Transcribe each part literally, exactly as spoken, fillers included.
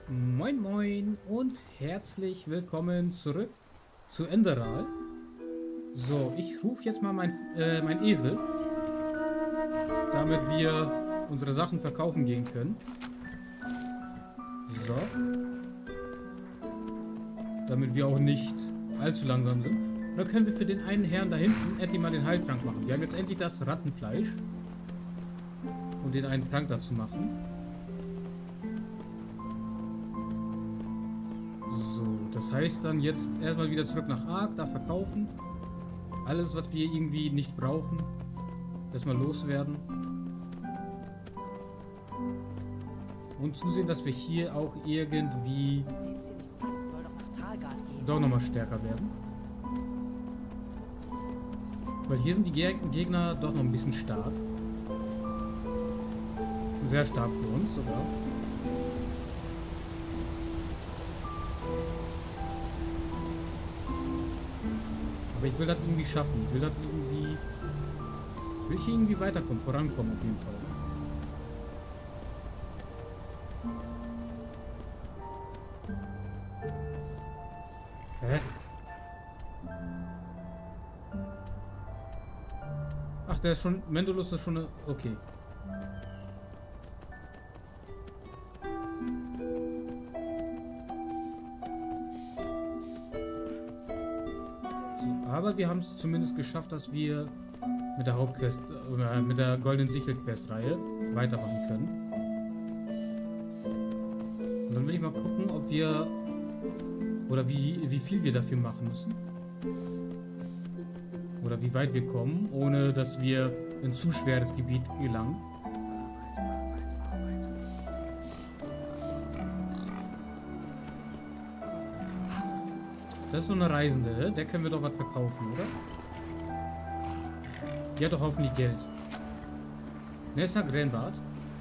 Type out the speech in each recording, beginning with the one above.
Moin moin und herzlich willkommen zurück zu Enderal. So, ich rufe jetzt mal mein, äh, mein Esel, damit wir unsere Sachen verkaufen gehen können. So. Damit wir auch nicht allzu langsam sind. Und dann können wir für den einen Herrn da hinten endlich mal den Heiltrank machen. Wir haben jetzt endlich das Rattenfleisch, um den einen Trank dazu machen. Das heißt dann jetzt erstmal wieder zurück nach Ark, da verkaufen. Alles, was wir irgendwie nicht brauchen, erstmal loswerden. Und zusehen, dass wir hier auch irgendwie doch nochmal stärker werden. Weil hier sind die Gegner doch noch ein bisschen stark. Sehr stark für uns sogar. Aber ich will das irgendwie schaffen. Ich will das irgendwie... Will ich hier irgendwie weiterkommen, vorankommen auf jeden Fall. Hä? Ach, der ist schon... Mendulus ist schon eine... Okay. Aber wir haben es zumindest geschafft, dass wir mit der Hauptquest, oder mit der Goldenen Sichel-Quest-Reihe weitermachen können. Und dann will ich mal gucken, ob wir, oder wie, wie viel wir dafür machen müssen. Oder wie weit wir kommen, ohne dass wir in zu schweres Gebiet gelangen. Das ist so eine Reisende, der können wir doch was verkaufen, oder? Die hat doch hoffentlich Geld. Nessa Grenbart.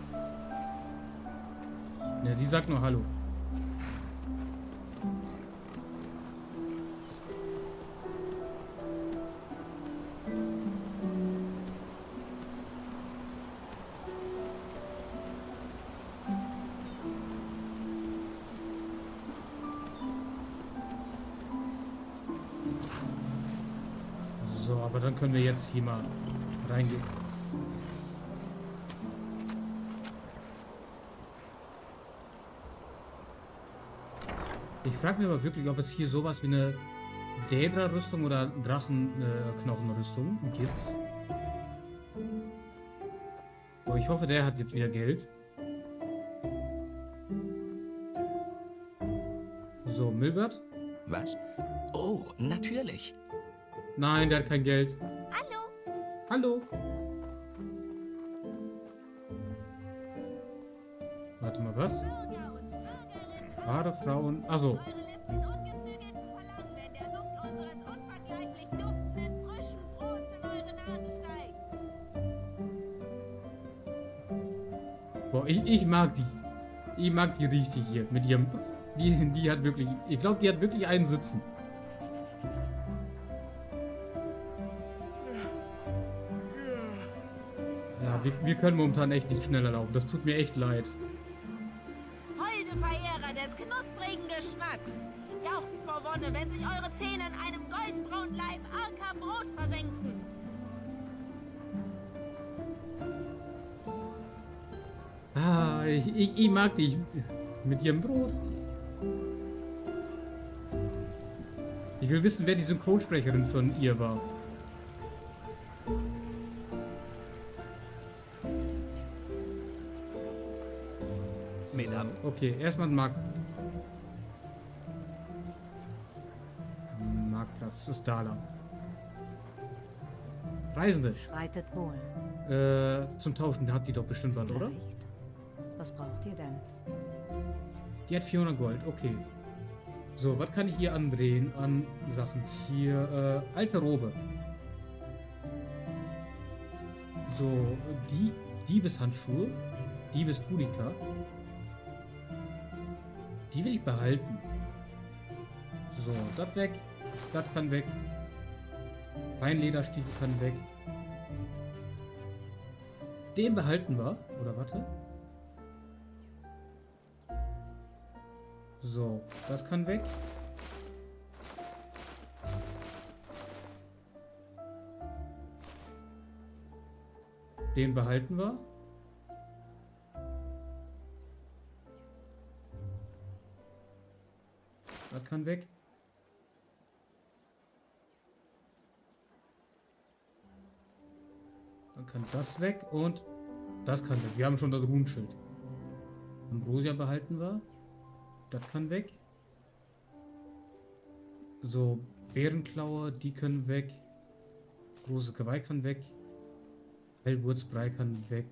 Ne, die sagt nur Hallo. So, aber dann können wir jetzt hier mal reingehen. Ich frage mich aber wirklich, ob es hier sowas wie eine Daedra-Rüstung oder Drachenknochenrüstung äh, gibt. Oh, ich hoffe, der hat jetzt wieder Geld. So, Milbert? Was? Oh, natürlich. Nein, der hat kein Geld. Hallo. Hallo. Warte mal, was? Wahre Frauen. Also. Boah, ich, ich mag die. Ich mag die richtig hier. Mit ihrem. Die, die hat wirklich. Ich glaube, die hat wirklich einen Sitzen. Ja, wir, wir können momentan echt nicht schneller laufen. Das tut mir echt leid. Holde Verehrer des knusprigen Geschmacks. Jauchzt vor Wonne, wenn sich eure Zähne in einem goldbraunen Leib arker Brot versenken. Ah, ich, ich, ich mag die. Ich, mit ihrem Brot. Ich will wissen, wer die Synchronsprecherin von ihr war. Mesdames. Okay, erstmal ein Markt. Marktplatz ist da lang. Reisende. Schreitet wohl. Äh, zum Tauschen hat die doch bestimmt was, oder? Vielleicht. Was braucht ihr denn? Die hat vierhundert Gold, okay. So, was kann ich hier andrehen an Sachen? Hier, äh, alte Robe. So, die Diebeshandschuhe. Diebestulika. Die will ich behalten. So, das weg. Das kann weg. Feinlederstiefel kann weg. Den behalten wir. Oder warte. So, das kann weg. Den behalten wir. Das kann weg. Dann kann das weg und das kann weg. Wir haben schon das Runenschild. Ambrosia behalten wir. Das kann weg. So, Bärenklaue, die können weg. Großes Geweih kann weg. Hellwurzbrei kann weg.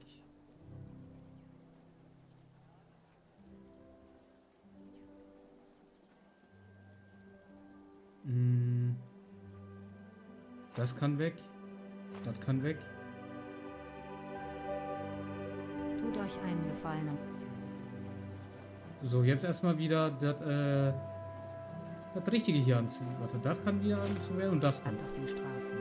Hm. Das kann weg. Das kann weg. Tut euch einen Gefallen und So, jetzt erstmal wieder das, äh, das Richtige hier anziehen. Warte, das kann wieder angezogen werden und das kann. bleibt auf den Straßen.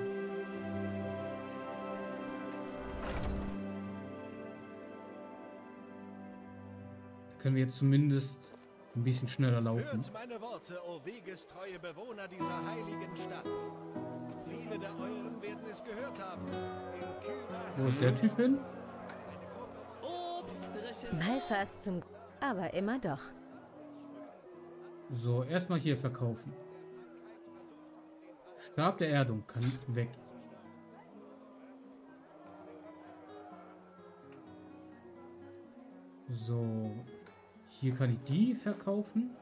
Da können wir jetzt zumindest ein bisschen schneller laufen. Hört meine Worte, o wegestreue Bewohner dieser heiligen Stadt. Viele der euren werden es gehört haben. In Kyra Wo ist der Typ hin? Obst, frisches. Mal fast zum... Aber immer doch. So, erstmal hier verkaufen. Stab der Erdung kann weg. So, hier kann ich die verkaufen.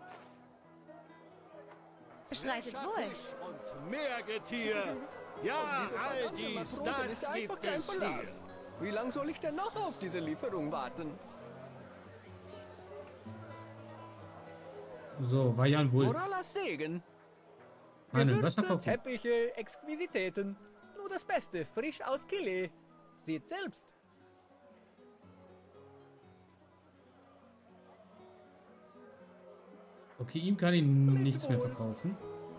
Schreitet wohl. und Meergetier. Ja, all dies, das gibt es hier. Wie lange soll ich denn noch auf diese Lieferung warten? So, Vajan wohl. Moralas Segen. Einen, was Gewürze, verkaufen? Teppiche, Exquisitäten. Nur das Beste, frisch aus Kille. Seht selbst. Okay, ihm kann ich nichts mehr verkaufen.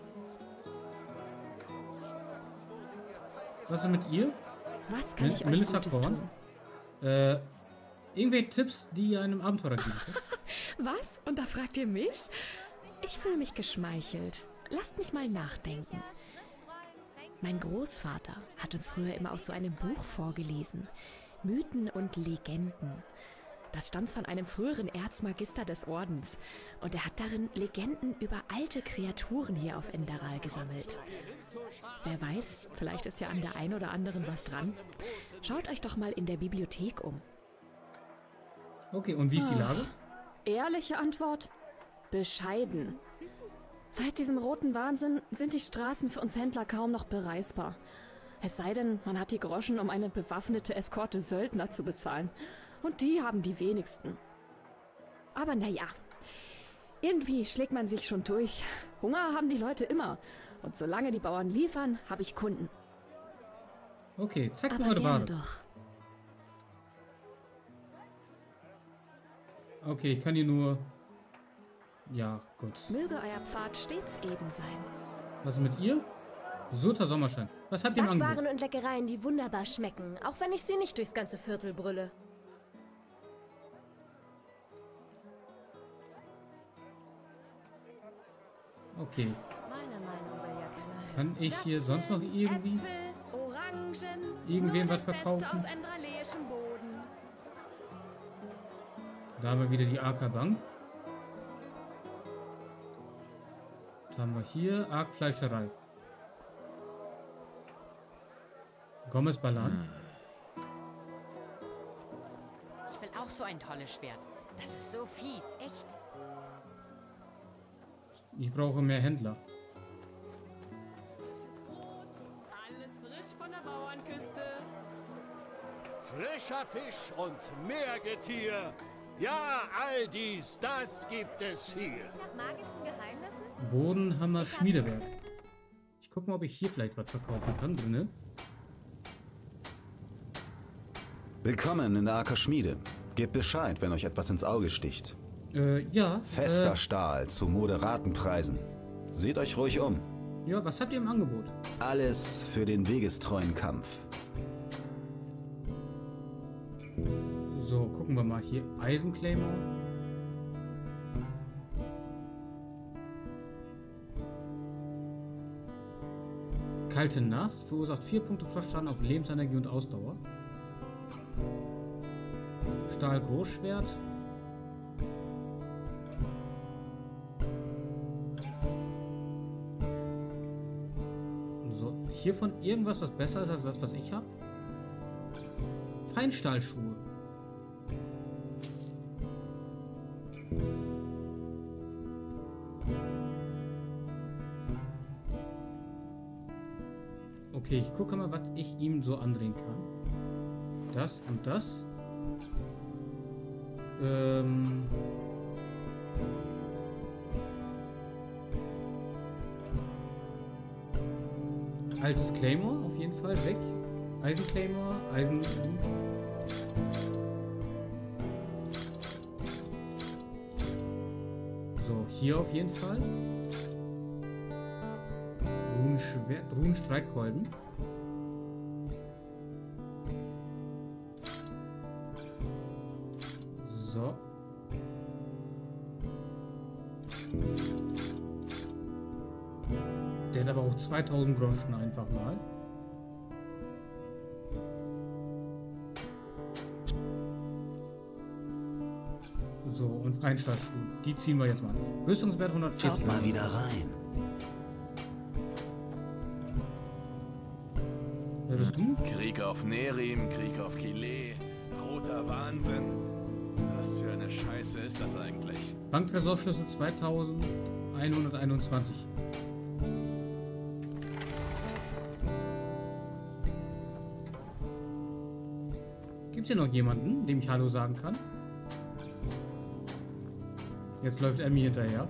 Was ist mit ihr? Was kann Mel- ich euch Melissa Gutes Korn? tun? Äh, irgendwelche Tipps, die ihr einem Abenteurer geben könnt? Was? Und da fragt ihr mich? Ich fühle mich geschmeichelt. Lasst mich mal nachdenken. Mein Großvater hat uns früher immer aus so einem Buch vorgelesen. Mythen und Legenden. Das stammt von einem früheren Erzmagister des Ordens. Und er hat darin Legenden über alte Kreaturen hier auf Enderal gesammelt. Wer weiß, vielleicht ist ja an der einen oder anderen was dran. Schaut euch doch mal in der Bibliothek um. Okay, und wie ist die Lage? Ehrliche Antwort? Bescheiden. Seit diesem roten Wahnsinn sind die Straßen für uns Händler kaum noch bereisbar. Es sei denn, man hat die Groschen, um eine bewaffnete Eskorte Söldner zu bezahlen. Und die haben die wenigsten. Aber naja, irgendwie schlägt man sich schon durch. Hunger haben die Leute immer. Und solange die Bauern liefern, habe ich Kunden. Okay, zeigt mir Aber eure gerne Ware. doch. Okay, ich kann hier nur... Ja, gut. Möge euer Pfad stets eben sein. Was ist mit ihr? Surter Sommerschein. Was habt ihr im Angebot? Backwaren und Leckereien, die wunderbar schmecken, auch wenn ich sie nicht durchs ganze Viertel brülle. Okay. Meiner Meinung will ja keiner. Kann ich hier sonst noch irgendwie Äpfel, Orangen, irgendwem nur was das Beste verkaufen? aus endraleischem Boden. Da haben wir wieder die A K Bank. Da haben wir hier Argfleischerei. Gomez Balan. Ich will auch so ein tolles Schwert. Das ist so fies, echt. Ich brauche mehr Händler. Alles frisch von der Bauernküste. Frischer Fisch und Meergetier. Ja, all dies, das gibt es hier. Nach magischen Geheimnissen? Bodenhammer Schmiedewerk. Ich gucke mal, ob ich hier vielleicht was verkaufen kann drinne. Willkommen in der Acker Schmiede. Gebt Bescheid, wenn euch etwas ins Auge sticht. Äh, ja. Fester Äh, Stahl zu moderaten Preisen. Seht euch ruhig um. ja, was habt ihr im Angebot? Alles für den wegestreuen Kampf. So, gucken wir mal hier. Eisenclaymore. Kalte Nacht verursacht vier Punkte Frostschaden auf Lebensenergie und Ausdauer. Stahl Großschwert. So, hiervon irgendwas, was besser ist als das, was ich habe. Feinstahlschuhe. Okay, ich gucke mal, was ich ihm so andrehen kann. Das und das. Ähm... Altes Claymore, auf jeden Fall, weg. Eisen Claymore, Eisen... So, hier auf jeden Fall. Runenschwert, Runenstreitkolben. So. Der hat aber auch zweitausend Groschen einfach mal. So, und Feinstahlschuhe. Die ziehen wir jetzt mal. Rüstungswert hundertvierzig. Schaut mal wieder rein. Wer bist du? Krieg auf Nerim, Krieg auf Kile, roter Wahnsinn. Was für eine Scheiße ist das eigentlich? Banktresorschlüssel zweitausendeinhunderteinundzwanzig. Gibt es hier noch jemanden, dem ich Hallo sagen kann? Jetzt läuft er mir hinterher.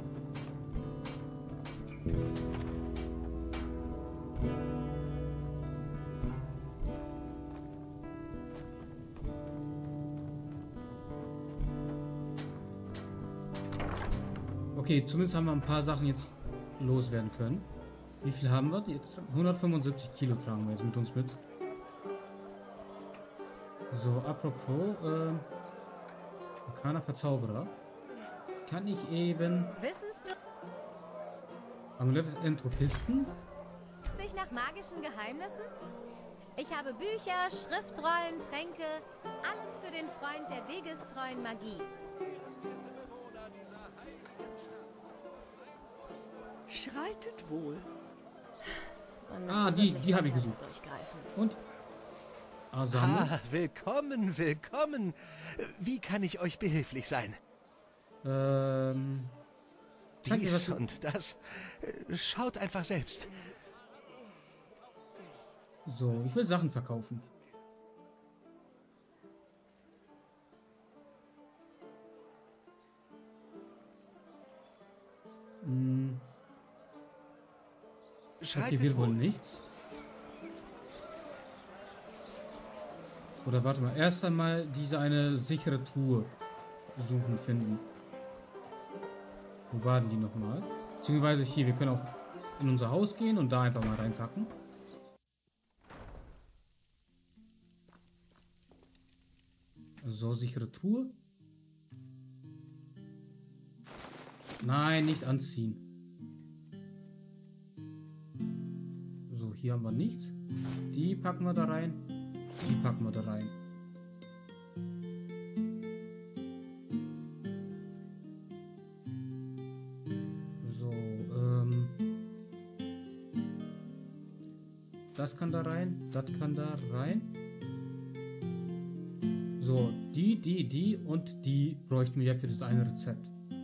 Okay, zumindest haben wir ein paar Sachen jetzt loswerden können. Wie viel haben wir jetzt? hundertfünfundsiebzig Kilo tragen wir jetzt mit uns mit. So, apropos, äh, Arkaner Verzauberer. Kann ich eben... Wissens du Amulett des Entropisten? dich nach magischen Geheimnissen? Ich habe Bücher, Schriftrollen, Tränke, alles für den Freund der wegestreuen Magie. Schreitet wohl. Ah, die, die habe ich gesucht. Und? Asane? Ah, willkommen, willkommen. Wie kann ich euch behilflich sein? Ähm... Dies und das. Schaut einfach selbst. So, ich will Sachen verkaufen. Hm. Okay, wird wohl nichts. Oder warte mal, erst einmal diese eine sichere Truhe suchen, finden. Wo waren die nochmal? Beziehungsweise hier, wir können auch in unser Haus gehen und da einfach mal reinpacken. So, sichere Truhe. Nein, nicht anziehen. So, hier haben wir nichts. Die packen wir da rein. Die packen wir da rein. So, ähm. Das kann da rein. Das kann da rein. So, die, die, die und die bräuchten wir ja für das eine Rezept.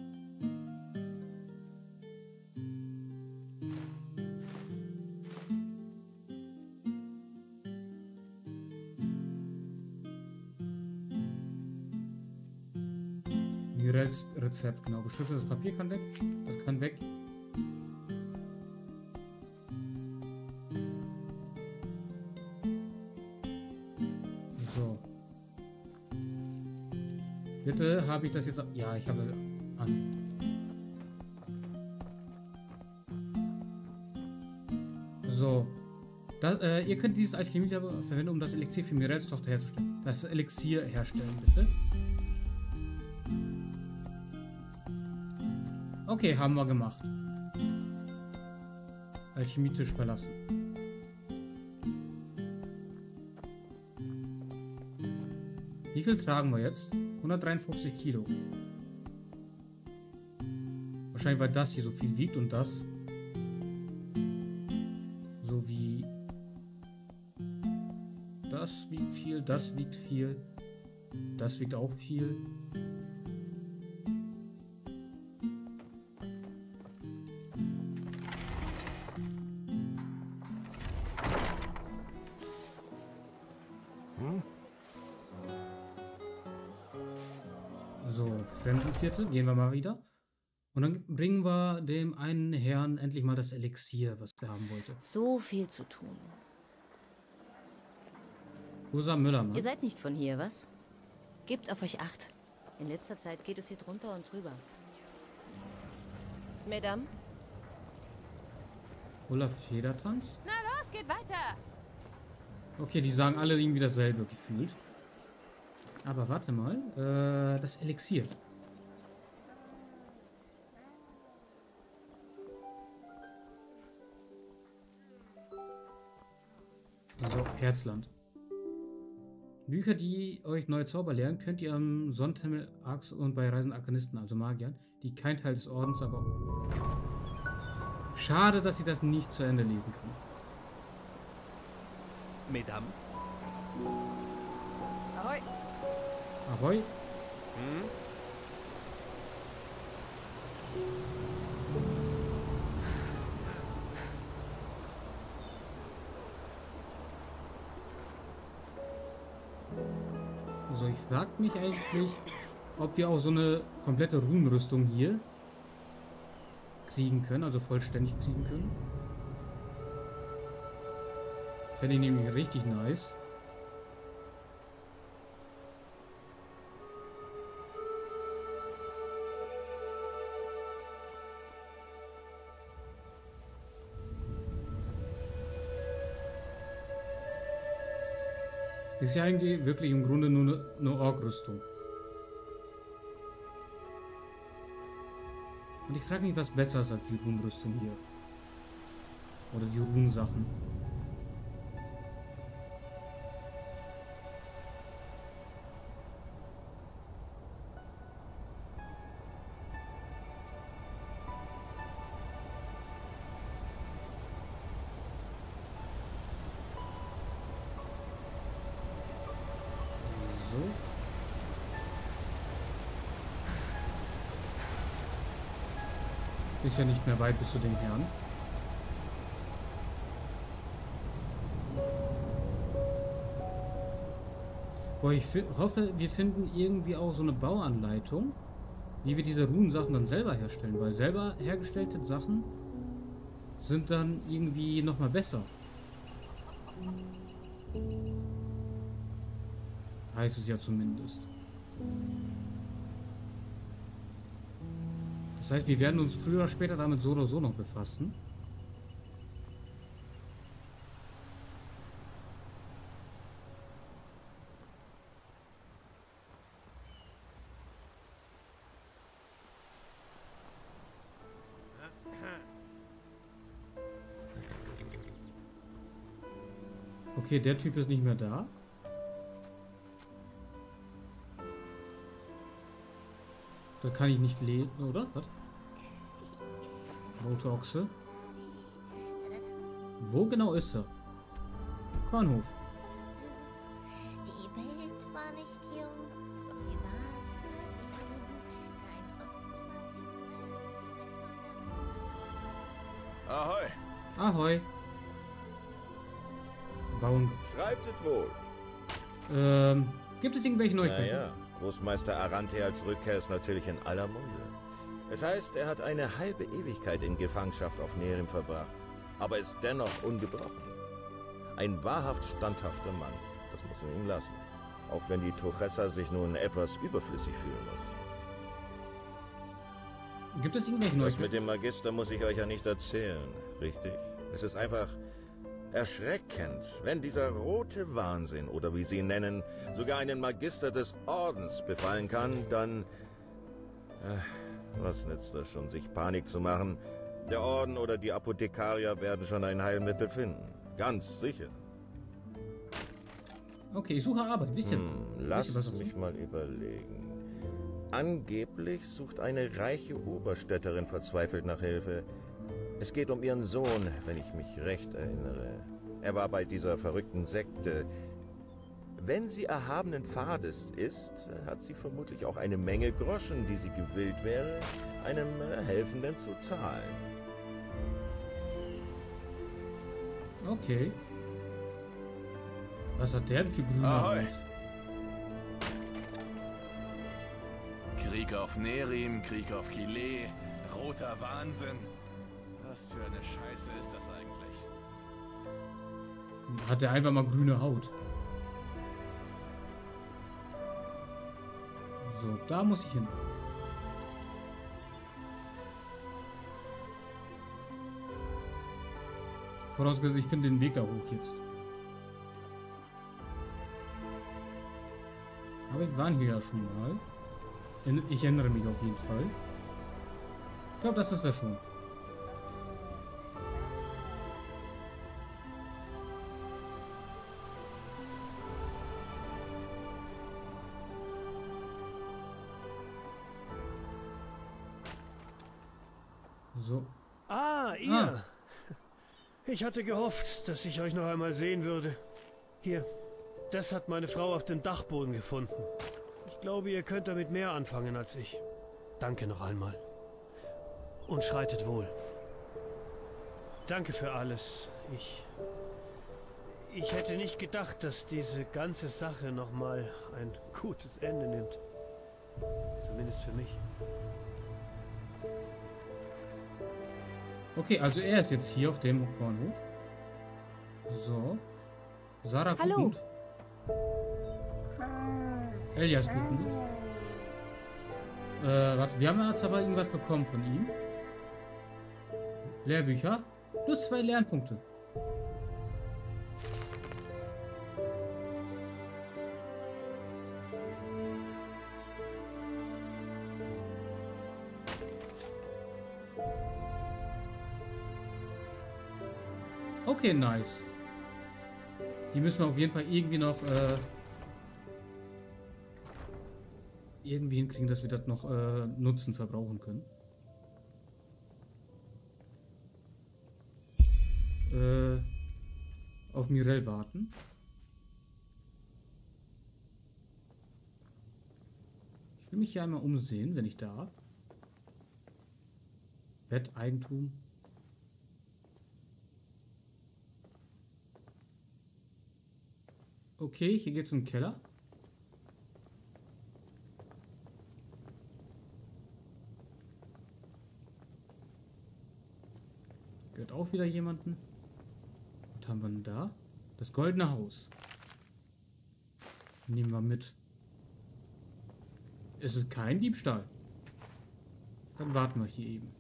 Mirels Rezept, genau. Beschriftetes Papier kann weg. Das kann weg. So. Bitte habe ich das jetzt... Ja, ich habe das an. So. Das, äh, ihr könnt dieses Alchemie verwenden, um das Elixier für Mirels Tochter herzustellen. Das Elixier herstellen, bitte. Okay, haben wir gemacht. Alchemietisch verlassen. Wie viel tragen wir jetzt? hundertdreiundfünfzig Kilo. Wahrscheinlich, weil das hier so viel wiegt und das. So wie... Das wiegt viel, das wiegt viel. Das wiegt auch viel. So, Fremdenviertel, gehen wir mal wieder. Und dann bringen wir dem einen Herrn endlich mal das Elixier, was er haben wollte. So viel zu tun. Rosa Müllermann. Ihr seid nicht von hier, was? Gebt auf euch Acht. In letzter Zeit geht es hier drunter und drüber. Mesdames? Olaf Federtanz? Na los, geht weiter! Okay, die sagen alle irgendwie dasselbe gefühlt. Aber warte mal, äh, das Elixier. So, Herzland. Bücher, die euch neue Zauber lehren, könnt ihr am Sonnenhimmel Arx und bei Reisenden Arkanisten, also Magiern, die kein Teil des Ordens, aber... Schade, dass ich das nicht zu Ende lesen kann. Mesdames. Ahoi. Ahoi. Hm? So, ich frage mich eigentlich, ob wir auch so eine komplette Runenrüstung hier kriegen können, also vollständig kriegen können. Fände ich nämlich richtig nice. Ist ja eigentlich wirklich im Grunde nur eine, eine Ork-Rüstung. Und ich frage mich, was besser ist als die Runenrüstung hier. Oder die Runensachen. Ist ja nicht mehr weit bis zu dem Herrn. Boah, ich hoffe, wir finden irgendwie auch so eine Bauanleitung, wie wir diese Runensachen dann selber herstellen, weil selber hergestellte Sachen sind dann irgendwie nochmal besser. Heißt es ja zumindest. Das heißt, wir werden uns früher oder später damit so oder so noch befassen. Okay, der Typ ist nicht mehr da. Das kann ich nicht lesen, oder? Was? Rote Ochse. Wo genau ist er? Kornhof. Die Welt war nicht jung, doch sie war es für ihn. Kein Ort, was ihm Ahoi. Ahoi. Bauen. Schreibtet wohl. Ähm, gibt es irgendwelche Neuigkeiten? Naja, Großmeister Arante als Rückkehr ist natürlich in aller Munde. Es heißt, er hat eine halbe Ewigkeit in Gefangenschaft auf Nerim verbracht, aber ist dennoch ungebrochen. Ein wahrhaft standhafter Mann, das muss man ihm lassen. Auch wenn die Tuchessa sich nun etwas überflüssig fühlen muss. Gibt es irgendwelche Das Neuigkeiten? mit dem Magister muss ich euch ja nicht erzählen, richtig? Es ist einfach erschreckend, wenn dieser rote Wahnsinn, oder wie sie ihn nennen, sogar einen Magister des Ordens befallen kann, dann... Äh, was nützt das schon, sich Panik zu machen? Der Orden oder die Apothekarier werden schon ein Heilmittel finden. Ganz sicher. Okay, ich suche Arbeit. Wisst ihr? Hm, wisst ihr, was lasst ich mich suche? mal überlegen. Angeblich sucht eine reiche Oberstädterin verzweifelt nach Hilfe. Es geht um ihren Sohn, wenn ich mich recht erinnere. Er war bei dieser verrückten Sekte. Wenn sie erhabenen Pfades ist, hat sie vermutlich auch eine Menge Groschen, die sie gewillt wäre, einem äh, Helfenden zu zahlen. Okay. Was hat der denn für grüne Ahoi. Haut? Krieg auf Nerim, Krieg auf Kile, roter Wahnsinn. Was für eine Scheiße ist das eigentlich? Hat der einfach mal grüne Haut? So, da muss ich hin. Vorausgesetzt, ich finde den Weg da hoch jetzt. Aber wir waren hier ja schon mal. Ich erinnere mich auf jeden Fall. Ich glaube, das ist er schon. So. Ah, ihr. Ah. Ich hatte gehofft, dass ich euch noch einmal sehen würde. Hier, das hat meine Frau auf dem Dachboden gefunden. Ich glaube, ihr könnt damit mehr anfangen als ich. Danke noch einmal. Und schreitet wohl. Danke für alles. Ich... Ich hätte nicht gedacht, dass diese ganze Sache noch mal ein gutes Ende nimmt. Zumindest für mich. Okay, also er ist jetzt hier auf dem Kornhof. So. Sarah Hallo. Gutmut. Elias Gutmut. Äh, warte, wir haben jetzt aber irgendwas bekommen von ihm. Lehrbücher. Plus zwei Lernpunkte. Okay, nice. Die müssen wir auf jeden Fall irgendwie noch äh, irgendwie hinkriegen, dass wir das noch äh, nutzen, verbrauchen können. Äh, auf Mirel warten. Ich will mich hier einmal umsehen, wenn ich darf. Betteigentum. Okay, hier geht's in den Keller. Gehört auch wieder jemanden. Was haben wir denn da? Das goldene Haus. Nehmen wir mit. Es ist kein Diebstahl. Dann warten wir hier eben.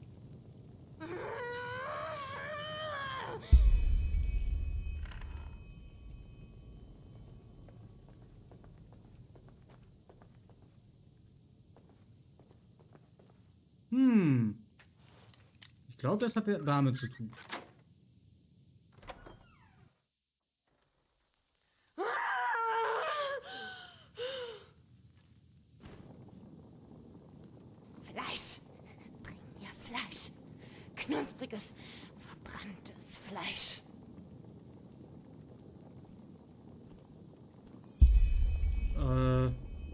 Hm. Ich glaube, das hat damit zu tun. Fleisch. Bring mir Fleisch. Knuspriges, verbranntes Fleisch. Äh.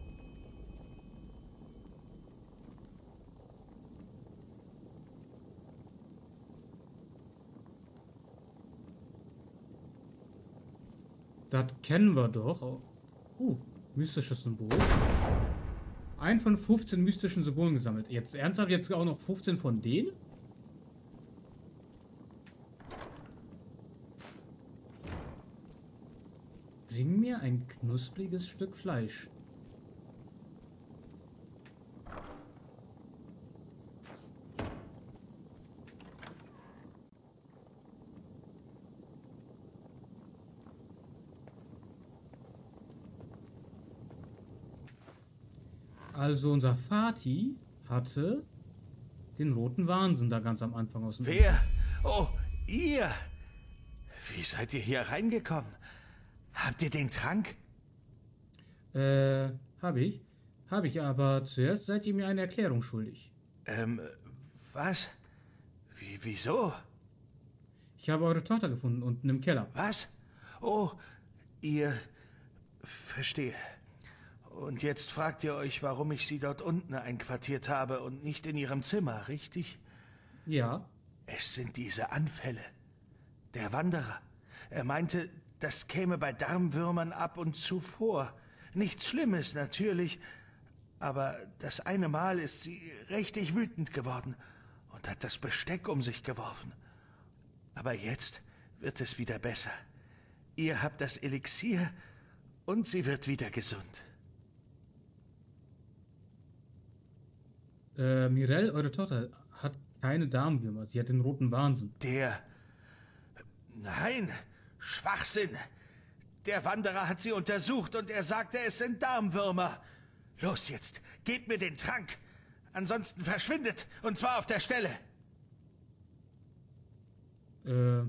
Das kennen wir doch. Uh, mystisches Symbol. Ein von fünfzehn mystischen Symbolen gesammelt. Jetzt ernsthaft, jetzt auch noch fünfzehn von denen? Bring mir ein knuspriges Stück Fleisch. Also unser Vati hatte den roten Wahnsinn da ganz am Anfang aus dem... Wer? Oh, ihr! Wie seid ihr hier reingekommen? Habt ihr den Trank? Äh, habe ich. Habe ich, aber zuerst seid ihr mir eine Erklärung schuldig. Ähm, was? Wie, wieso? Ich habe eure Tochter gefunden unten im Keller. Was? Oh, ihr... Verstehe. Und jetzt fragt ihr euch, warum ich sie dort unten einquartiert habe und nicht in ihrem Zimmer, richtig? Ja. Es sind diese Anfälle. Der Wanderer. Er meinte, das käme bei Darmwürmern ab und zu vor. Nichts Schlimmes, natürlich. Aber das eine Mal ist sie richtig wütend geworden und hat das Besteck um sich geworfen. Aber jetzt wird es wieder besser. Ihr habt das Elixier und sie wird wieder gesund. Äh, Mirelle, eure Tochter, hat keine Darmwürmer. Sie hat den roten Wahnsinn. Der... Nein, Schwachsinn. Der Wanderer hat sie untersucht und er sagte, es sind Darmwürmer. Los jetzt, gebt mir den Trank. Ansonsten verschwindet, und zwar auf der Stelle. Äh...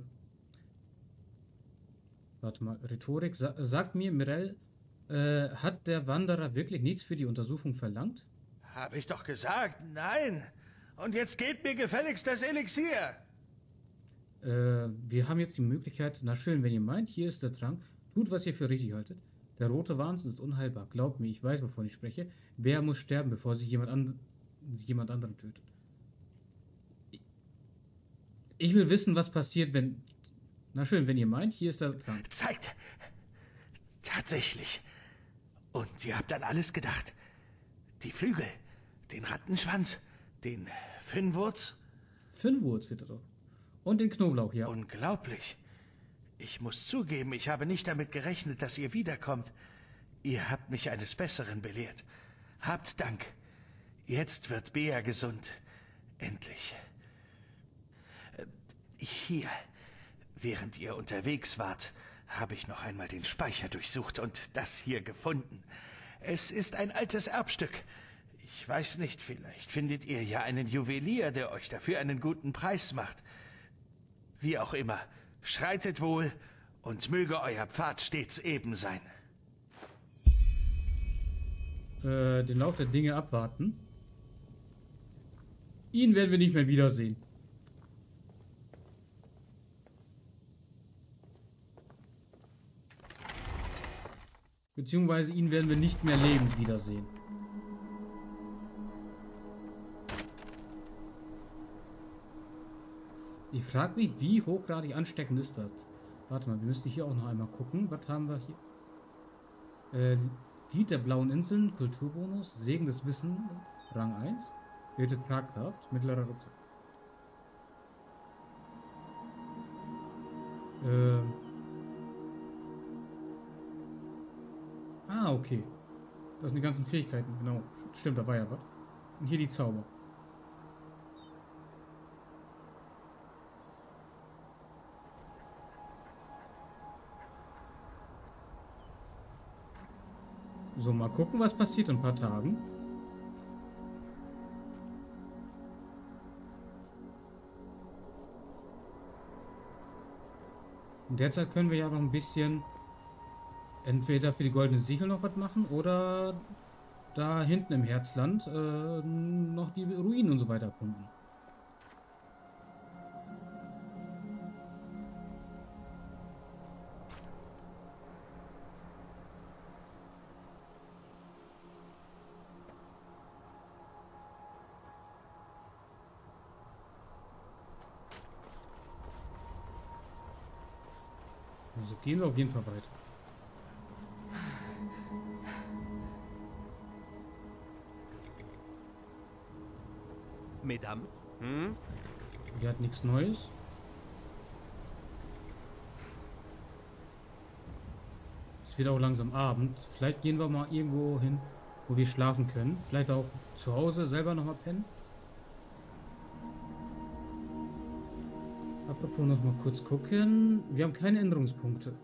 Warte mal, Rhetorik. Sa sagt mir, Mirelle, äh, hat der Wanderer wirklich nichts für die Untersuchung verlangt? Hab ich doch gesagt, nein. Und jetzt gebt mir gefälligst das Elixier. Äh, wir haben jetzt die Möglichkeit, na schön, wenn ihr meint, hier ist der Trank, tut, was ihr für richtig haltet. Der rote Wahnsinn ist unheilbar. Glaubt mir, ich weiß, wovon ich spreche. Wer muss sterben, bevor sich jemand, an jemand anderen tötet? Ich will wissen, was passiert, wenn... Na schön, wenn ihr meint, hier ist der Trank. Zeigt. Tatsächlich. Und ihr habt an alles gedacht. Die Flügel, den Rattenschwanz, den Finnwurz. Finnwurz wird er doch. Und den Knoblauch, ja. Unglaublich. Ich muss zugeben, ich habe nicht damit gerechnet, dass ihr wiederkommt. Ihr habt mich eines Besseren belehrt. Habt Dank. Jetzt wird Bea gesund. Endlich. Hier, während ihr unterwegs wart, habe ich noch einmal den Speicher durchsucht und das hier gefunden. Es ist ein altes Erbstück. Ich weiß nicht, vielleicht findet ihr ja einen Juwelier, der euch dafür einen guten Preis macht. Wie auch immer, schreitet wohl und möge euer Pfad stets eben sein. Äh, den Lauf der Dinge abwarten. Ihn werden wir nicht mehr wiedersehen. Beziehungsweise ihn werden wir nicht mehr lebend wiedersehen. Ich frage mich, wie hochgradig ansteckend ist das? Warte mal, wir müssen hier auch noch einmal gucken. Was haben wir hier? Äh, Lied der blauen Inseln, Kulturbonus, Segen des Wissens, Rang eins. Erhöhte Tragkraft, mittlerer Rucksack. Ähm. Ah, okay. Das sind die ganzen Fähigkeiten, genau. Stimmt, da war ja was. Und hier die Zauber. So, mal gucken, was passiert in ein paar Tagen. In der Zeit können wir ja noch ein bisschen entweder für die goldene Sichel noch was machen oder da hinten im Herzland äh, noch die Ruinen und so weiter erkunden. Also gehen wir auf jeden Fall weiter. Mesdames. Hm? Die hat nichts Neues. Es wird auch langsam Abend. Vielleicht gehen wir mal irgendwo hin, wo wir schlafen können. Vielleicht auch zu Hause selber noch mal pennen. Apropos noch mal kurz gucken. Wir haben keine Änderungspunkte.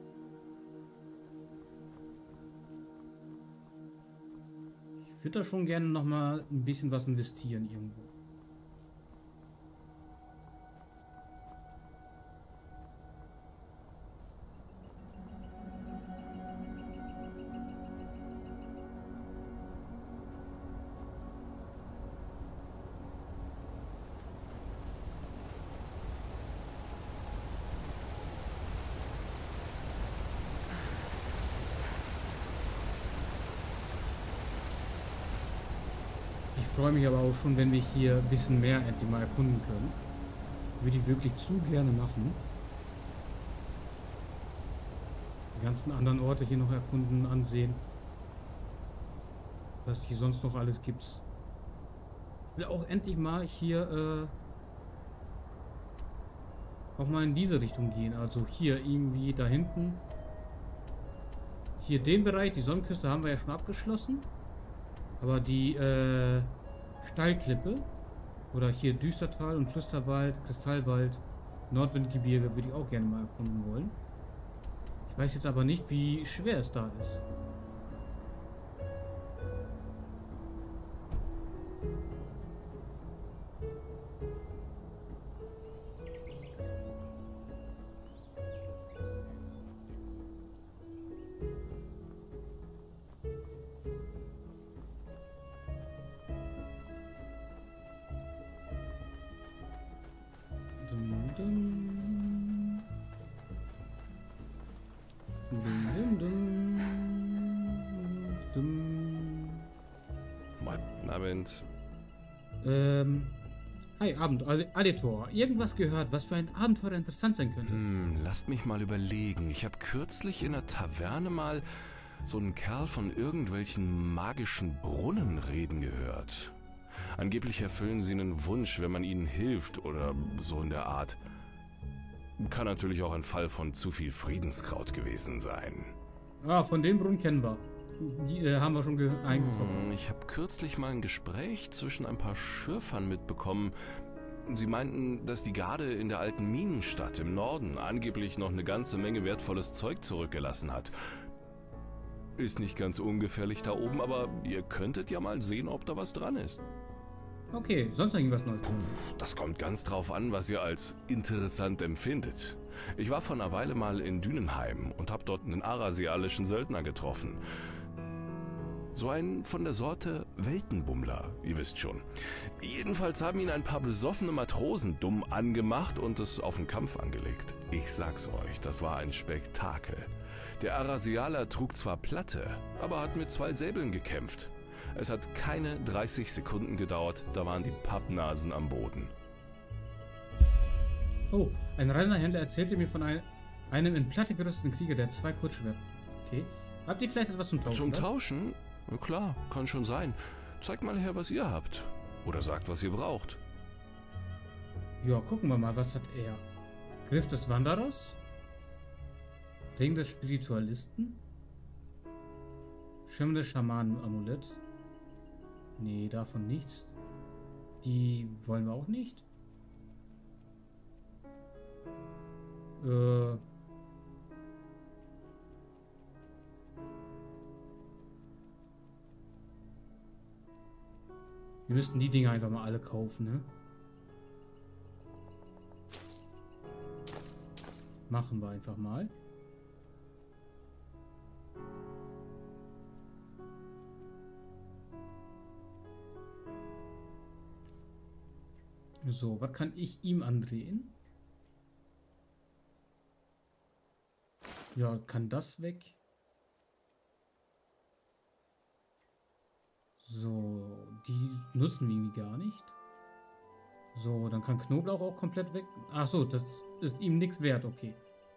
Ich würde da schon gerne noch mal ein bisschen was investieren irgendwo. freue mich aber auch schon, wenn wir hier ein bisschen mehr endlich mal erkunden können. Würde ich wirklich zu gerne machen. Die ganzen anderen Orte hier noch erkunden, ansehen. Was hier sonst noch alles gibt. Ich will auch endlich mal hier äh, auch mal in diese Richtung gehen. Also hier irgendwie da hinten. Hier den Bereich, die Sonnenküste haben wir ja schon abgeschlossen. Aber die äh, Steilklippe oder hier Düstertal und Flüsterwald, Kristallwald, Nordwindgebirge würde ich auch gerne mal erkunden wollen. Ich weiß jetzt aber nicht, wie schwer es da ist. Guten Abend. Ähm. Hi, Abend, Aditor. Irgendwas gehört, was für ein Abenteuer interessant sein könnte? Hm, lasst mich mal überlegen. Ich habe kürzlich in der Taverne mal so einen Kerl von irgendwelchen magischen Brunnen reden gehört. Angeblich erfüllen sie einen Wunsch, wenn man ihnen hilft oder so in der Art. Kann natürlich auch ein Fall von zu viel Friedenskraut gewesen sein. Ah, von dem Brunnen kennen wir. Die äh, haben wir schon eingetroffen. Ich habe kürzlich mal ein Gespräch zwischen ein paar Schürfern mitbekommen. Sie meinten, dass die Garde in der alten Minenstadt im Norden angeblich noch eine ganze Menge wertvolles Zeug zurückgelassen hat. Ist nicht ganz ungefährlich da oben, aber ihr könntet ja mal sehen, ob da was dran ist. Okay, sonst noch irgendwas Neues? Das kommt ganz drauf an, was ihr als interessant empfindet. Ich war vor einer Weile mal in Dünenheim und habe dort einen arasialischen Söldner getroffen. So einen von der Sorte Weltenbummler, ihr wisst schon. Jedenfalls haben ihn ein paar besoffene Matrosen dumm angemacht und es auf den Kampf angelegt. Ich sag's euch, das war ein Spektakel. Der Arasialer trug zwar Platte, aber hat mit zwei Säbeln gekämpft. Es hat keine dreißig Sekunden gedauert, da waren die Pappnasen am Boden. Oh, ein reisender Händler erzählte mir von ein, einem in Platte gerüsteten Krieger, der zwei Kurzschwerter. Okay. Habt ihr vielleicht etwas zum Tauschen? Zum Tauschen? Na klar, kann schon sein. Zeigt mal her, was ihr habt. Oder sagt, was ihr braucht. Ja, gucken wir mal, was hat er? Griff des Wanderers? Ring des Spiritualisten? Schirm des Schamanen-Amulett? Nee, davon nichts. Die wollen wir auch nicht. Äh... Wir müssten die Dinge einfach mal alle kaufen, ne? Machen wir einfach mal. So, was kann ich ihm andrehen? Ja, kann das weg? So, die nutzen wir irgendwie gar nicht. So, dann kann Knoblauch auch komplett weg. Ach so, das ist ihm nichts wert, okay.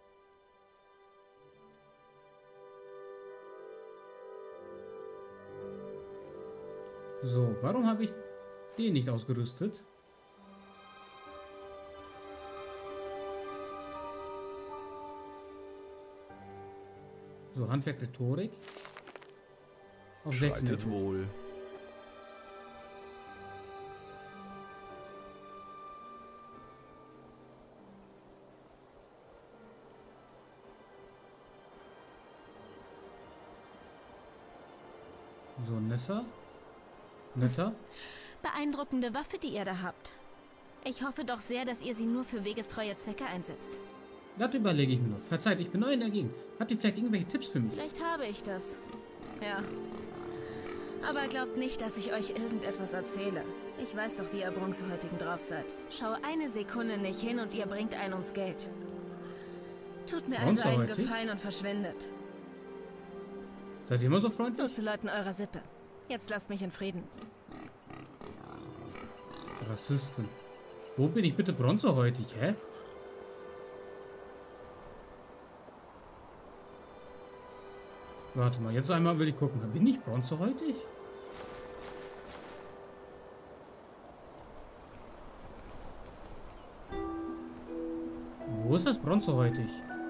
So, warum habe ich den nicht ausgerüstet? So, Handwerk, Rhetorik. Auf sechzehn. Schreitet wohl. So, Nessa. Netter. Beeindruckende Waffe, die ihr da habt. Ich hoffe doch sehr, dass ihr sie nur für wegestreue Zwecke einsetzt. Das überlege ich mir noch. Verzeiht, ich bin neu in der Gegend. Habt ihr vielleicht irgendwelche Tipps für mich? Vielleicht habe ich das. Ja. Aber glaubt nicht, dass ich euch irgendetwas erzähle. Ich weiß doch, wie ihr Bronzehäutigen drauf seid. Schau eine Sekunde nicht hin und ihr bringt einen ums Geld. Tut mir also einen Gefallen und verschwindet. Seid ihr immer so freundlich? Nur zu Leuten eurer Sippe. Jetzt lasst mich in Frieden. Rassisten. Wo bin ich bitte bronzehäutig, hä? Warte mal, jetzt einmal will ich gucken. Bin ich bronzehäutig? Wo ist das bronzehäutig?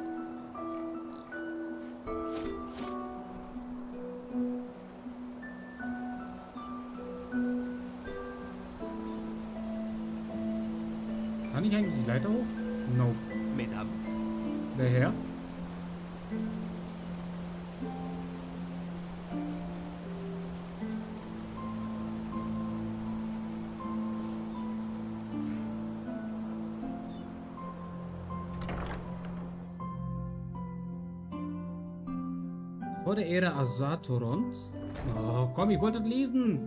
Kann ich eigentlich die Leiter hoch? No. Mesdames. Der Herr? Vor der Ära Asatorons. Oh, komm, ich wollte das lesen.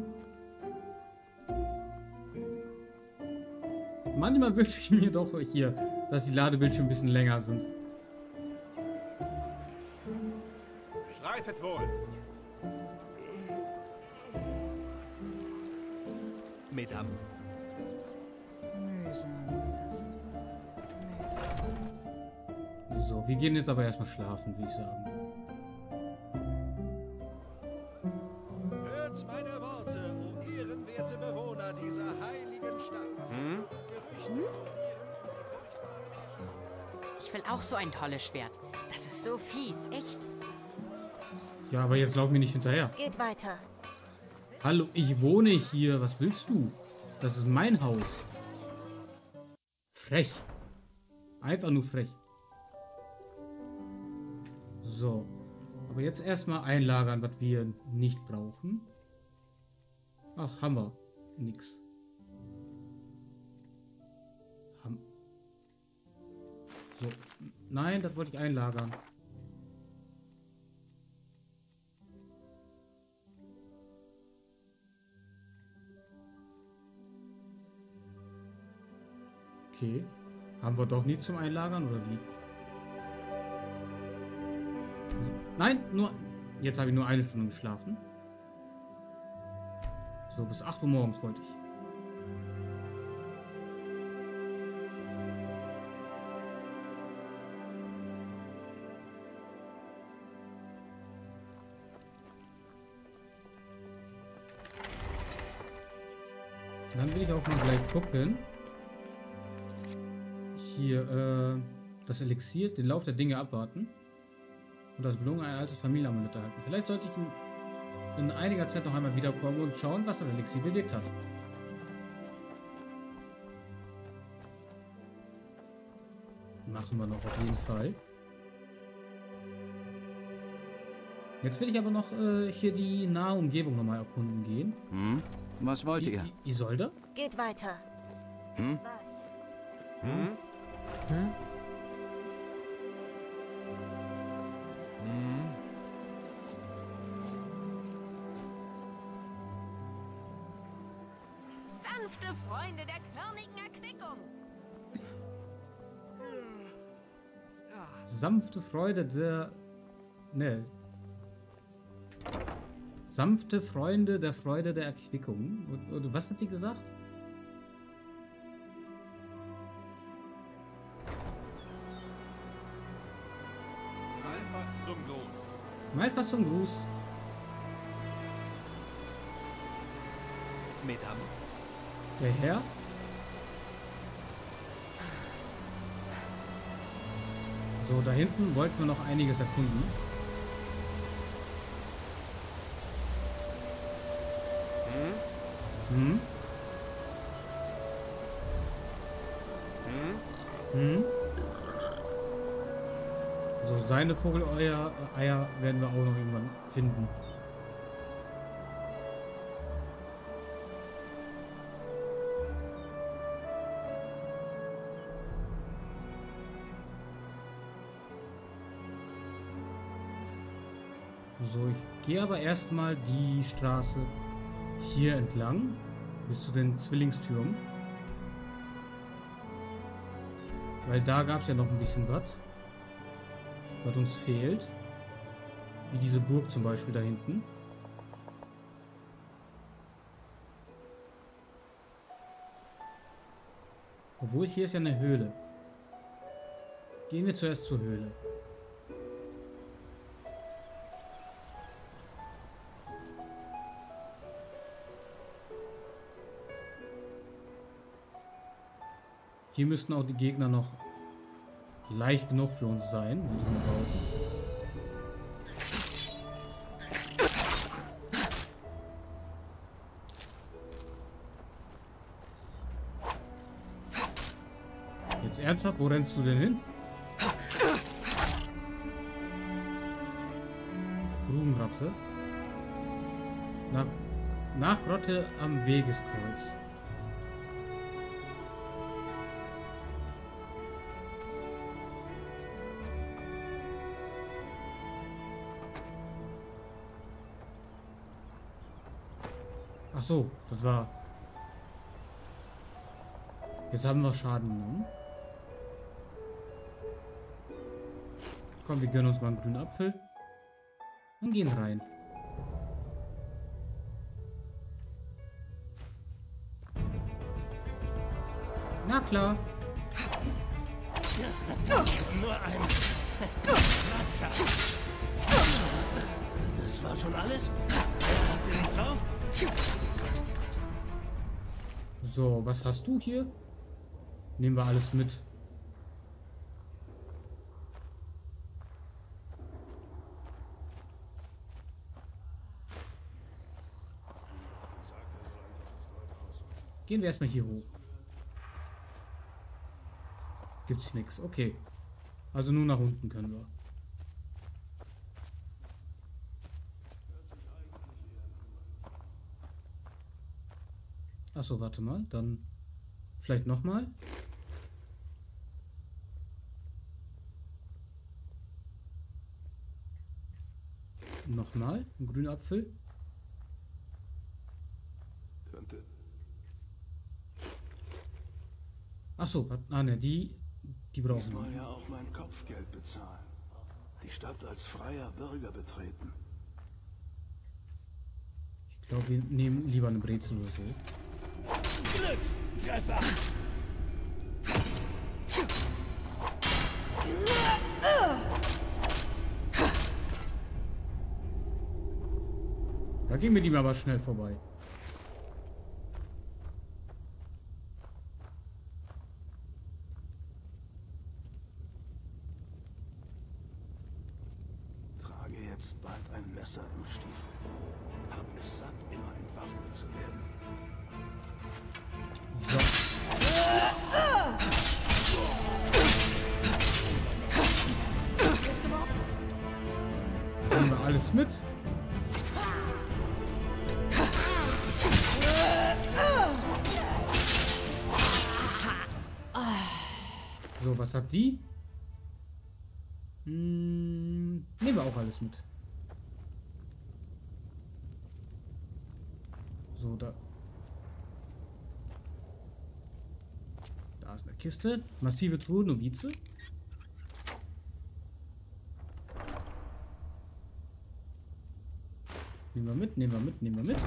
Manchmal wünsche ich mir doch hier, dass die Ladebildschirme ein bisschen länger sind. Schreitet wohl. Mesdames. Mühsam ist das. Mühsam. So, wir gehen jetzt aber erstmal schlafen, würde ich sagen. Hört meine Worte, o ehrenwerte Bewohner dieser heiligen Stadt. Hm? Ich will auch so ein tolles Schwert. Das ist so fies, echt. Ja, aber jetzt lauf mir nicht hinterher. Geht weiter. Hallo, ich wohne hier. Was willst du? Das ist mein Haus. Frech. Einfach nur frech. So. Aber jetzt erstmal einlagern, was wir nicht brauchen. Ach, haben wir. Nix. Ham so. Nein, das wollte ich einlagern. Okay. Haben wir doch nichts zum Einlagern, oder wie? Nein, nur... Jetzt habe ich nur eine Stunde geschlafen. So, bis acht Uhr morgens wollte ich. Dann will ich auch mal gleich gucken. Hier, äh, das Elixier, den Lauf der Dinge abwarten. Und das Belohnung ein altes Familienamulett erhalten. Vielleicht sollte ich in, in einiger Zeit noch einmal wiederkommen und schauen, was das Elixier bewirkt hat. Machen wir noch auf jeden Fall. Jetzt will ich aber noch äh, hier die nahe Umgebung nochmal erkunden gehen. Hm? Was wollt ihr? I Isolde? Geht weiter. Hm? Was? Hm? Hm? Sanfte Freunde der körnigen Erquickung. Sanfte Freude der... Ne. Sanfte Freunde der Freude der Erquickung. Und, und was hat sie gesagt? Malfas zum Gruß. Malfas zum Gruß. Mesdames. Der Herr? So, da hinten wollten wir noch einiges erkunden. Hm? Hm? Hm? So, seine Vogeleier Eier werden wir auch noch irgendwann finden. So, ich gehe aber erstmal die Straße hier entlang bis zu den Zwillingstürmen. Weil da gab es ja noch ein bisschen was, was uns fehlt. Wie diese Burg zum Beispiel da hinten. Obwohl, hier ist ja eine Höhle. Gehen wir zuerst zur Höhle. Hier müssten auch die Gegner noch leicht genug für uns sein, würde ich mal behaupten. Jetzt ernsthaft? Wo rennst du denn hin? Grubenratte. Nach, nach Grotte am Wegeskreuz. Ach so, das war... Jetzt haben wir Schaden genommen. Komm, wir gönnen uns mal einen grünen Apfel. Und gehen rein. Na klar. Nur ein Kratzer. Das war schon alles? Habt ihr nicht drauf? So, was hast du hier? Nehmen wir alles mit. Gehen wir erstmal hier hoch. Gibt's nichts. Okay. Also nur nach unten können wir. Achso, warte mal. Dann vielleicht nochmal. Nochmal. Ein grüner Apfel. Achso, ah ne, die, die brauchen wir. Diesmal ja auch mein Kopfgeld bezahlen. Die Stadt als freier Bürger betreten. Ich glaube, wir nehmen lieber eine Brezel oder so. Glückstreffer! Da gehen wir die aber schnell vorbei. Trage jetzt bald ein Messer im Stiefel. Hab es satt, immer entwaffnet zu werden. So. Nehmen wir alles mit. So, was hat die? Hm, nehmen wir auch alles mit. So, da. Da ist eine Kiste. Massive Truhe, Novize. Nehmen wir mit, nehmen wir mit, nehmen wir mit.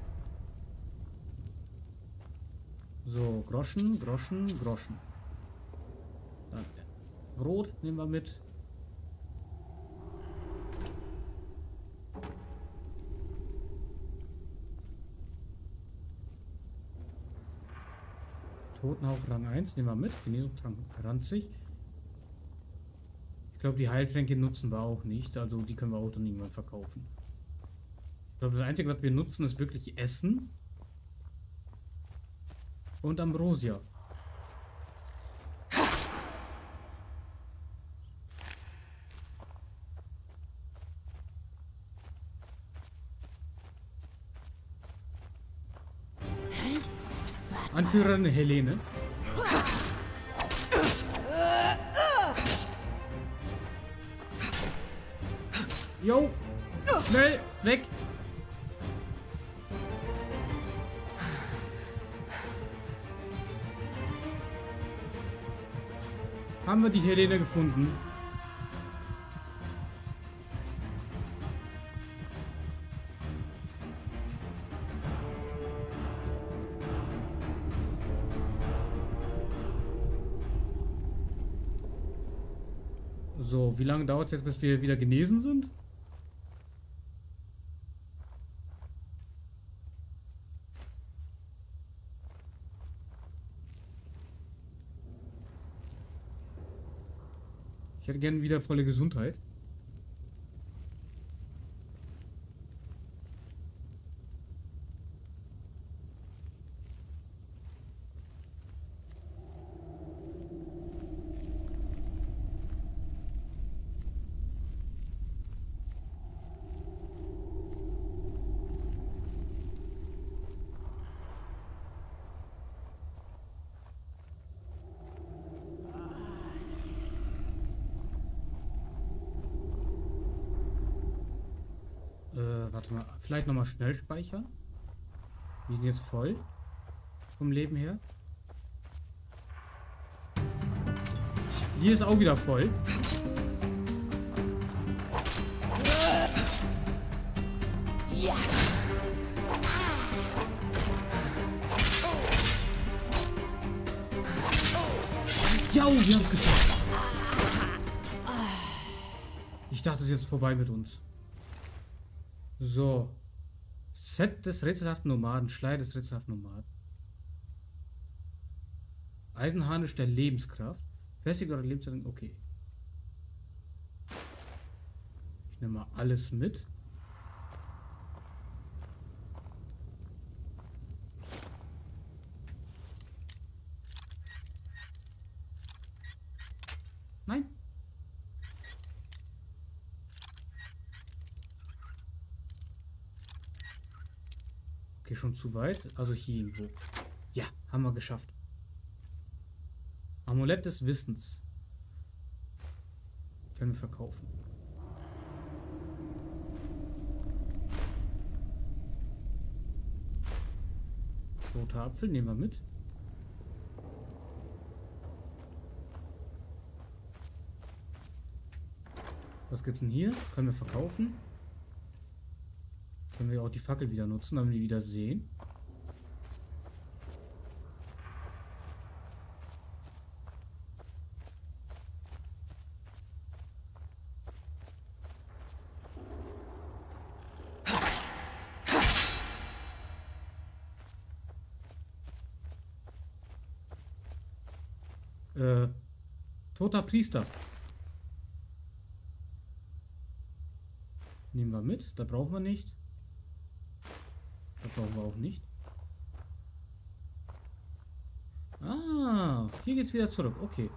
So, Groschen, Groschen, Groschen. Dann Brot nehmen wir mit. Totenhauch Rang eins nehmen wir mit. Genesungstrank ranzig. Ich glaube, die Heiltränke nutzen wir auch nicht. Also die können wir auch dann irgendwann verkaufen. Ich glaube, das Einzige, was wir nutzen, ist wirklich Essen. Und Ambrosia. Anführerin Helene. Jo! Schnell! Weg! Haben wir die Helene gefunden? So, wie lange dauert es jetzt, bis wir wieder genesen sind? Ich hätte gerne wieder volle Gesundheit. Äh, warte mal. Vielleicht nochmal schnell speichern. Wir sind jetzt voll. Vom Leben her. Hier ist auch wieder voll. Ja. Ja, wir haben es geschafft. Ich dachte, es ist jetzt vorbei mit uns. So. Set des rätselhaften Nomaden. Schleier des rätselhaften Nomaden. Eisenharnisch der Lebenskraft. Festig oder Lebenszeit. Okay. Ich nehme mal alles mit. Nein. Okay, schon zu weit. Also hier irgendwo. Ja, haben wir geschafft. Amulett des Wissens. Können wir verkaufen. Roter Apfel nehmen wir mit. Was gibt's denn hier? Können wir verkaufen. Können wir auch die Fackel wieder nutzen, damit wir wieder sehen. Äh, toter Priester. Nehmen wir mit, da brauchen wir nicht. Da brauchen wir auch nicht. Ah, hier geht's wieder zurück. Okay.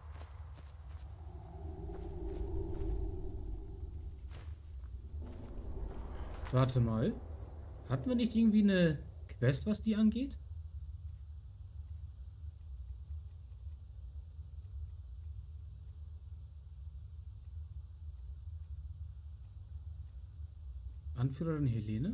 Warte mal. Hatten wir nicht irgendwie eine Quest, was die angeht? Anführerin Helene?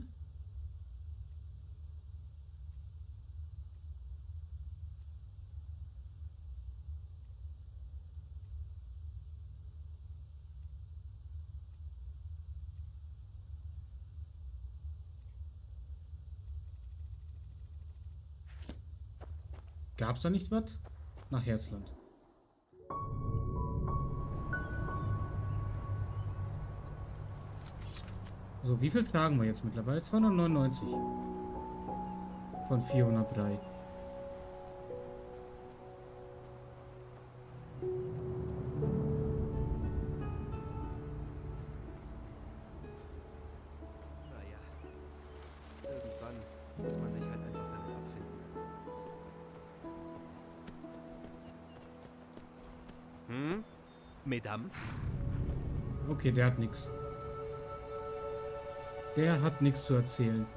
Gab's da nicht was? Nach Herzland. So, wie viel tragen wir jetzt mittlerweile? zweihundertneunundneunzig. Von vierhundertdrei. Naja, irgendwann muss man sich halt einfach damit abfinden. Hm? Mesdames? Okay, der hat nichts. Der hat nichts zu erzählen.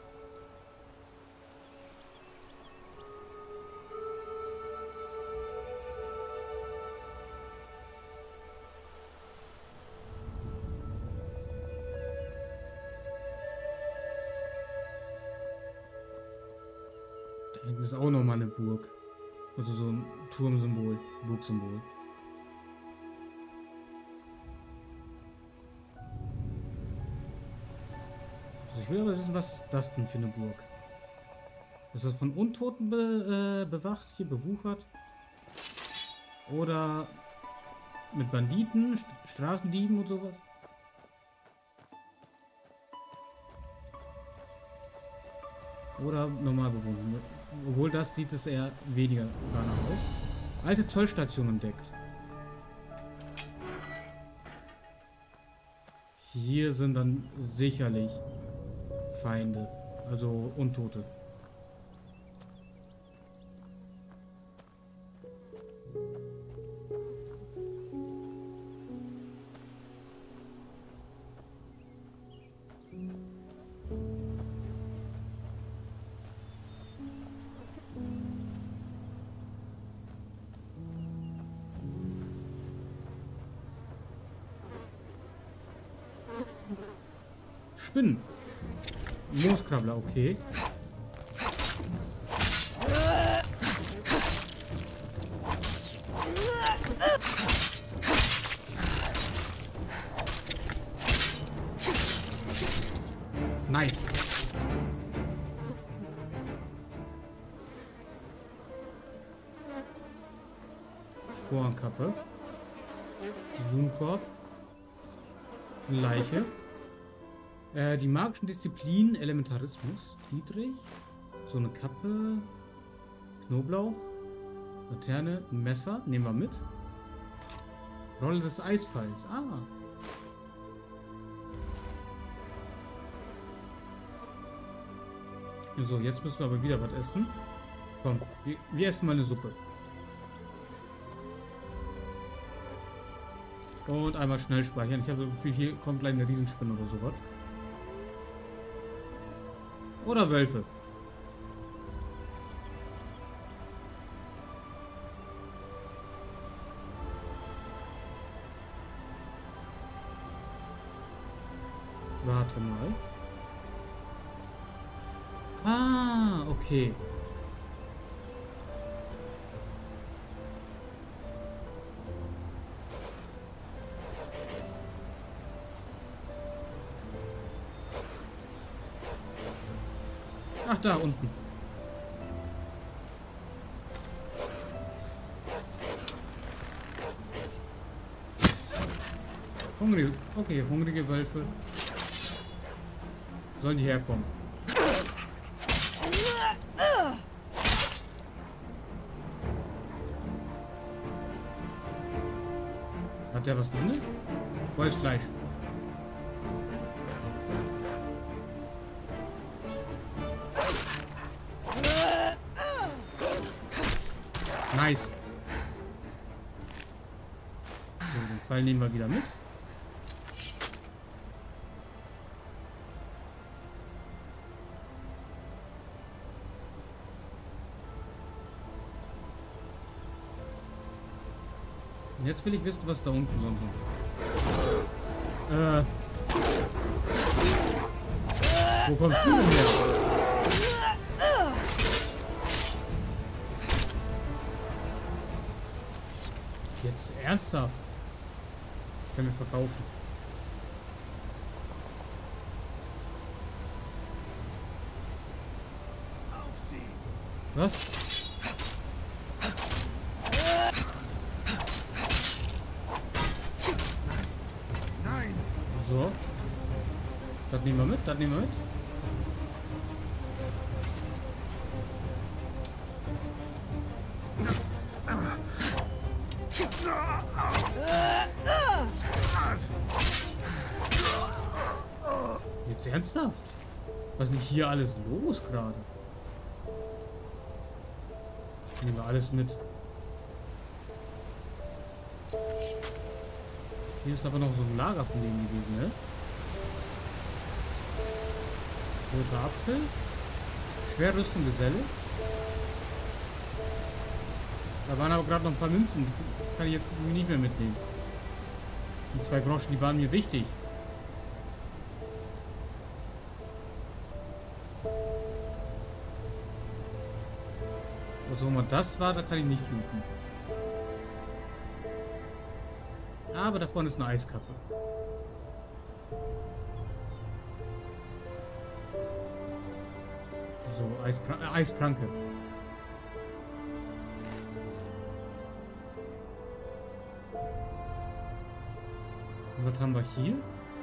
Da hinten ist auch nochmal eine Burg. Also so ein Turmsymbol, Burgsymbol. Ich will aber wissen, was ist das denn für eine Burg? Ist das von Untoten be, äh, bewacht, hier bewuchert? Oder mit Banditen, St Straßendieben und sowas. Oder Normalbewohner. Obwohl das sieht es eher weniger danach aus. Alte Zollstation entdeckt. Hier sind dann sicherlich Feinde. Also Untote. Spinnen. Mooskrabbler, okay. Nice. Sporenkappe. Blumenkorb. Leiche. Äh, die magischen Disziplinen, Elementarismus, Dietrich, so eine Kappe, Knoblauch, Laterne, ein Messer, nehmen wir mit. Rolle des Eisfalls, ah. So, jetzt müssen wir aber wieder was essen. Komm, wir, wir essen mal eine Suppe. Und einmal schnell speichern. Ich habe so ein Gefühl, hier kommt gleich eine Riesenspinne oder sowas. Oder Wölfe. Warte mal. Ah, okay. Ach, da unten. Hungrige, okay, hungrige Wölfe. Sollen die herkommen? Hat der was drin? Wolfsfleisch. Nice. So, den Fall nehmen wir wieder mit. Und jetzt will ich wissen, was da unten sonst noch. Äh. Wo kommst du denn her? Jetzt ernsthaft. Können wir verkaufen. Was? Nein. So. Das nehmen wir mit, das nehmen wir mit. Jetzt ernsthaft? Was ist denn hier alles los gerade? Nehmen wir alles mit. Hier ist aber noch so ein Lager von denen gewesen, ne? Roter Apfel. Schwerrüstung Geselle. Da waren aber gerade noch ein paar Münzen. Die kann ich jetzt nicht mehr mitnehmen. Die zwei Groschen, die waren mir wichtig. Was auch immer das war, da kann ich nicht looten. Aber da vorne ist eine Eiskappe. So, Eispra äh, Eispranke. Und was haben wir hier?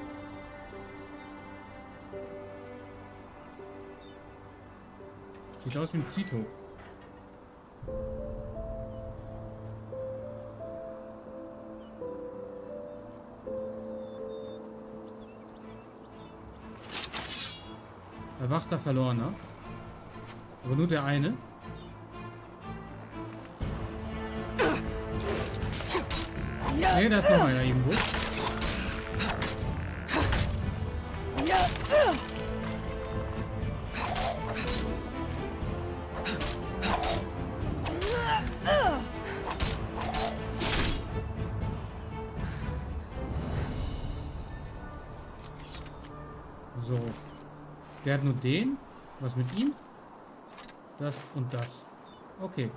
Sieht aus wie ein Friedhof. Erwachter Verlorener. Aber nur der eine. Nee, da ist noch einer irgendwo. So. Der hat nur den. Was mit ihm? Das und das. Okay.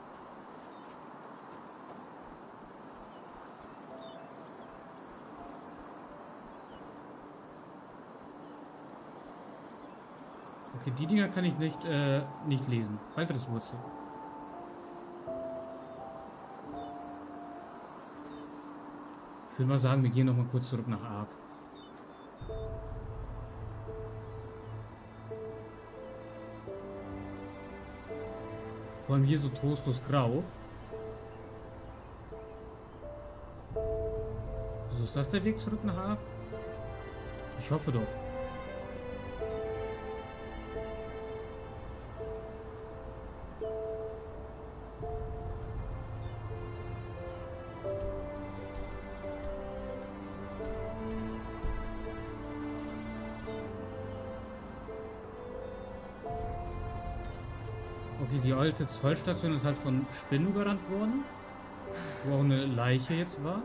Okay, die Dinger kann ich nicht, äh, nicht lesen. Weiteres Wurzel. Ich würde mal sagen, wir gehen noch mal kurz zurück nach Ark. Vor allem hier so trostlos grau. So, ist das der Weg zurück nach Ark? Ich hoffe doch. Okay, die alte Zollstation ist halt von Spinnen überrannt worden. Wo auch eine Leiche jetzt war.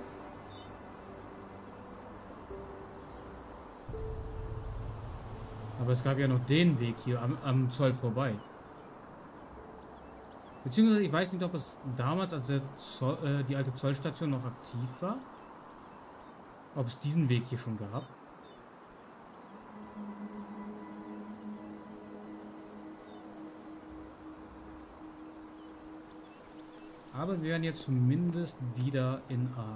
Aber es gab ja noch den Weg hier am, am Zoll vorbei. Beziehungsweise ich weiß nicht, ob es damals, als der Zoll, äh, die alte Zollstation noch aktiv war, ob es diesen Weg hier schon gab. Aber wir werden jetzt zumindest wieder in Ark.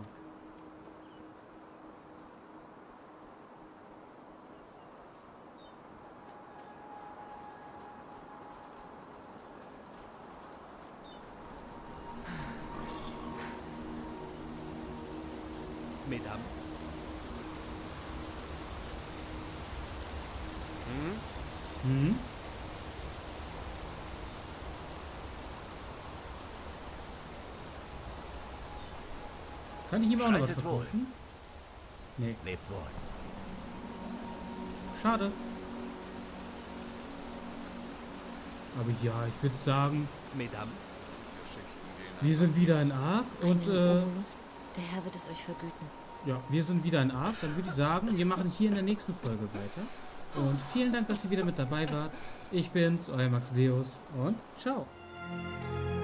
Mesdames. Hm? Hm? Kann ich ihm auch noch was verkaufen? Nee. Lebt wohl. Schade. Aber ja, ich würde sagen, Mesdames. wir sind wieder in Ark und äh, der Herr wird es euch vergüten. Ja, wir sind wieder in Ark. Dann würde ich sagen, wir machen hier in der nächsten Folge weiter. Und vielen Dank, dass ihr wieder mit dabei wart. Ich bin's, euer Max Deus und ciao.